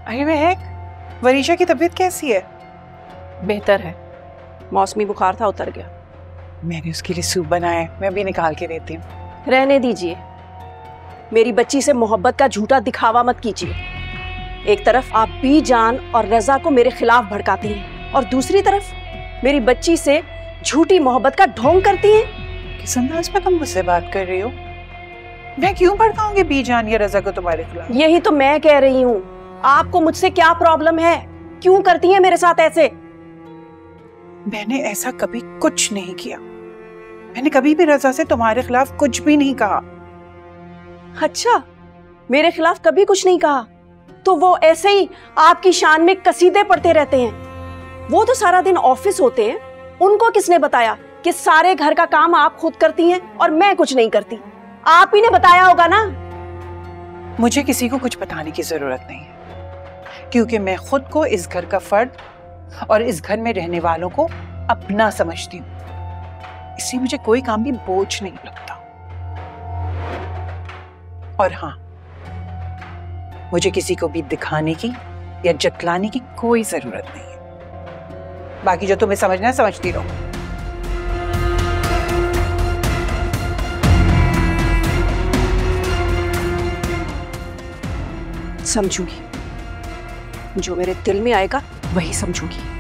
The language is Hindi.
अरे महक, वरीशा की तबीयत कैसी है? बेहतर है, मौसमी बुखार था, उतर गया। मैंने उसके लिए सूप बनाया है, मैं भी निकाल के देती हूँ। रहने दीजिए, मेरी बच्ची से मोहब्बत का झूठा दिखावा मत कीजिए। एक तरफ आप बीजान और रजा को मेरे खिलाफ भड़काती हैं और दूसरी तरफ मेरी बच्ची से झूठी मोहब्बत का ढोंग करती हैं। किस अंदाज में तुम मुझसे बात कर रही हो? मैं क्यों भड़काऊंगी बीजान या रजा को तुम्हारे खिलाफ? यही तो मैं कह रही हूँ, आपको मुझसे क्या प्रॉब्लम है? क्यों करती हैं मेरे साथ ऐसे? मैंने ऐसा कभी कुछ नहीं किया। मैंने कभी भी रजा से तुम्हारे खिलाफ कुछ भी नहीं कहा। अच्छा, मेरे खिलाफ कभी कुछ नहीं कहा तो वो ऐसे ही आपकी शान में कसीदे पढ़ते रहते हैं। वो तो सारा दिन ऑफिस होते हैं, उनको किसने बताया कि सारे घर का काम आप खुद करती हैं और मैं कुछ नहीं करती? आप ही ने बताया होगा ना। मुझे किसी को कुछ बताने की जरूरत नहीं है, क्योंकि मैं खुद को इस घर का फर्द और इस घर में रहने वालों को अपना समझती हूँ। इसलिए मुझे कोई काम भी बोझ नहीं लगता। और हाँ, मुझे किसी को भी दिखाने की या जतलाने की कोई जरूरत नहीं है। बाकी जो तुम्हें समझना है समझती रहो। समझूंगी, जो मेरे दिल में आएगा वही समझूंगी।